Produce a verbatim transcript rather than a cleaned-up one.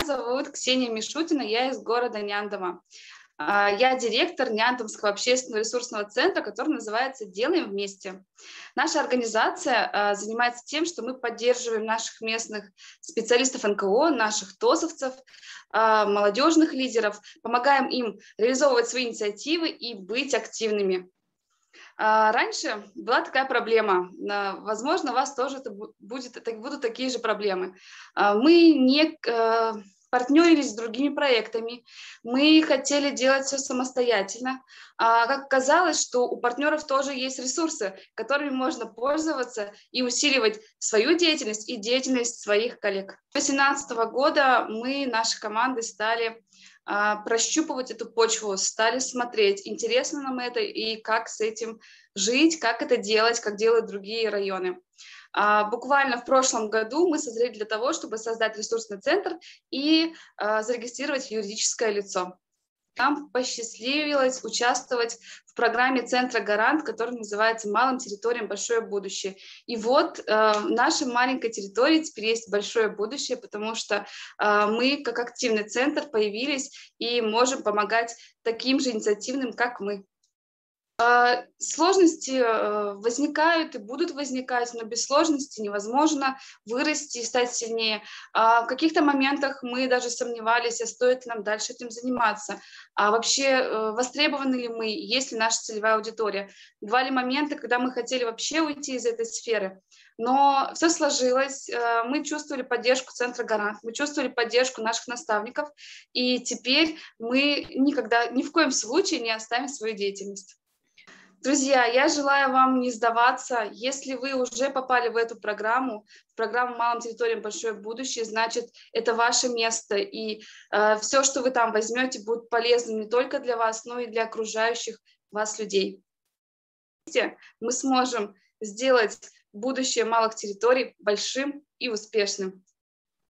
зовут Ксения Мишутина, я из города Няндома. А, Я директор Няндомского общественного ресурсного центра, который называется «Делаем вместе». Наша организация а, занимается тем, что мы поддерживаем наших местных специалистов эн ка о, наших тосовцев, а, молодежных лидеров, помогаем им реализовывать свои инициативы и быть активными. А, Раньше была такая проблема. А, Возможно, у вас тоже это бу- будет, это будут такие же проблемы. А, Мы не э, партнерились с другими проектами, мы хотели делать все самостоятельно. А как оказалось, что у партнеров тоже есть ресурсы, которыми можно пользоваться и усиливать свою деятельность и деятельность своих коллег. С две тысячи восемнадцатого года мы, нашей командой, стали а, прощупывать эту почву, стали смотреть, интересно нам это и как с этим жить, как это делать, как делают другие районы. А, Буквально в прошлом году мы созрели для того, чтобы создать ресурсный центр и а, зарегистрировать юридическое лицо. Нам посчастливилось участвовать в программе Центра «Гарант», которая называется «Малым территориям большое будущее». И вот э, в нашей маленькой территории теперь есть большое будущее, потому что э, мы, как активный центр, появились и можем помогать таким же инициативным, как мы. А, Сложности э, возникают и будут возникать, но без сложности невозможно вырасти и стать сильнее. А В каких-то моментах мы даже сомневались, а стоит ли нам дальше этим заниматься. А вообще, э, востребованы ли мы, есть ли наша целевая аудитория. Бывали моменты, когда мы хотели вообще уйти из этой сферы, но все сложилось. Э, Мы чувствовали поддержку Центра «Гарант», мы чувствовали поддержку наших наставников, и теперь мы никогда, ни в коем случае не оставим свою деятельность. Друзья, я желаю вам не сдаваться. Если вы уже попали в эту программу, в программу «Малым территориям большое будущее», значит, это ваше место, и э, все, что вы там возьмете, будет полезным не только для вас, но и для окружающих вас людей. Вместе мы сможем сделать будущее малых территорий большим и успешным.